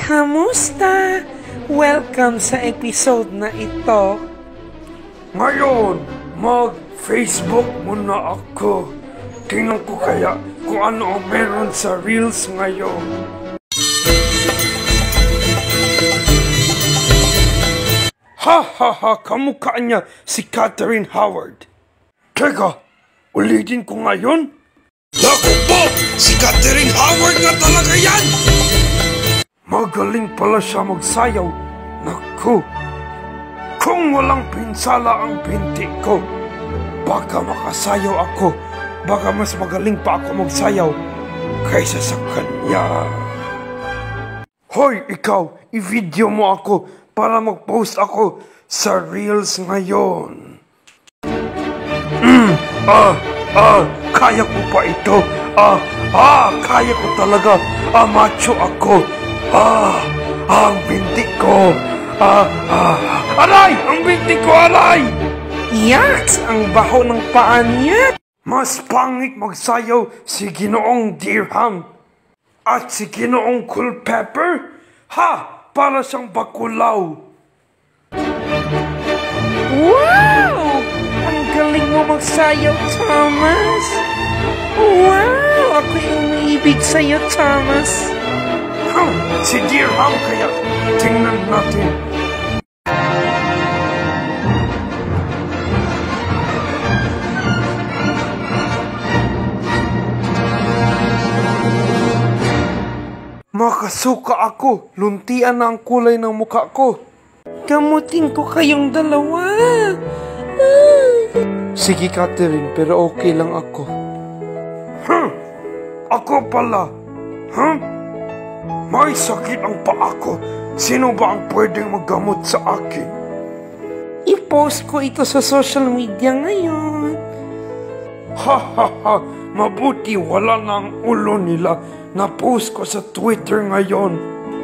Kamusta? Welcome sa episode na ito. Ngayon, mag-Facebook muna ako. Tingnan ko kaya kung ano ang meron sa Reels ngayon. Ha, kamukha niya si Catherine Howard. Teka, ulitin ko ngayon? Naku po! Si Catherine Howard nga talaga yan! Magaling pala siya magsayaw. Naku, kung walang pinsala ang binti ko, baka makasayaw ako. Baka mas magaling pa ako magsayaw kaysa sa kanya. Hoy, ikaw, i-video mo ako para mag-post ako sa Reels ngayon. Kaya ko pa ito. Kaya ko talaga. Macho ako. Ang binti ko. Aray! Ang binti ko, aray! Yaks! Ang baho ng paa niya. Mas pangit magsayaw si Ginoong Dirham at si Ginoong Culpepper. Para siyang bakulaw. Wow! Ang galing mo magsayaw, Thomas. Wow! Ako yung umiibig sa'yo, Thomas. Si Dirham kaya. Tingnan natin. Makasuka ako. Luntian na ang kulay ng mukha ko. Gamutin ko kayong dalawa. Sige, Catherine, pero okay lang ako. Ako pala. May sakit ang paa ko. Sino ba ang pwedeng maggamot sa akin? I-post ko ito sa social media ngayon. Mabuti wala na ang ulo nila. Na-post ko sa Twitter ngayon.